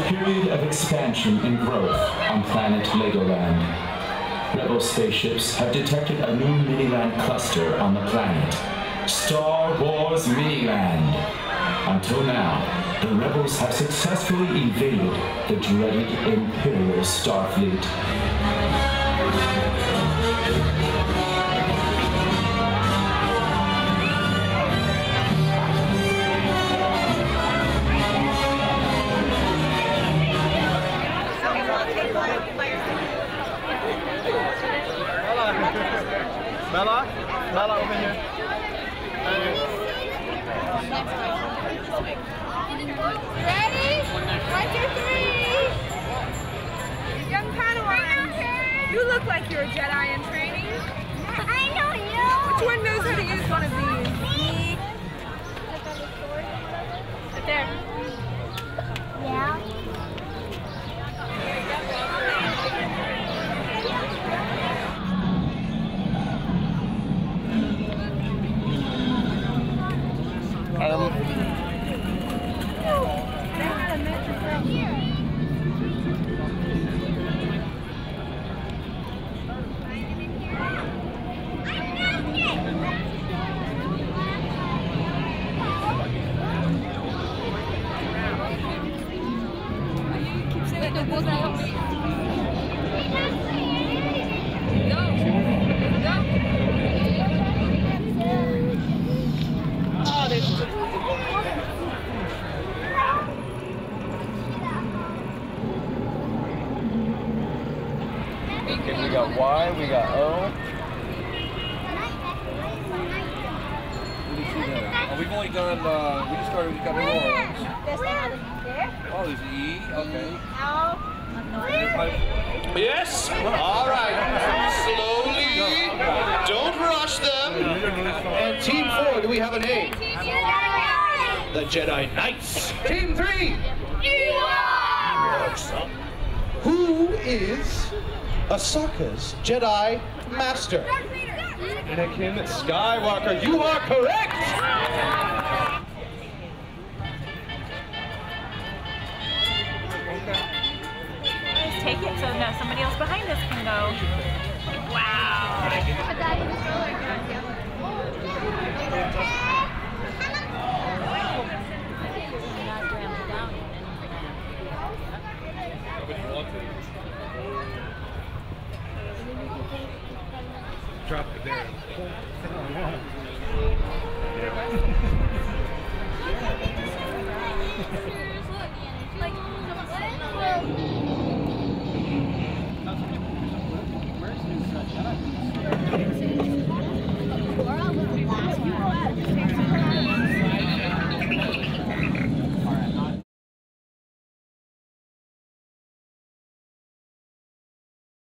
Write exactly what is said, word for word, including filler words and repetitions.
period of expansion and growth on planet Legoland. Rebel spaceships have detected a new Miniland cluster on the planet, Star Wars Miniland. Until now, the rebels have successfully evaded the dreaded Imperial Starfleet. Bella? Bella, over here. Ready? One, two, three. Young Padawan, you look like you're a Jedi in training. I know you. Which one knows how to use one of these? Me. Right there. Yeah. Um, Okay, we got Y, we got O. What do you see there? Oh, we've only done, uh, we just started, we got the little ones. Oh, there's E, okay. Yes? All right. Slowly. Don't rush them. And Team four, do we have a name? The Jedi Knights. Team three. Who is Ahsoka's Jedi Master? Anakin Skywalker. You are correct. Take it so no, somebody else behind us can go. Wow. Drop it there.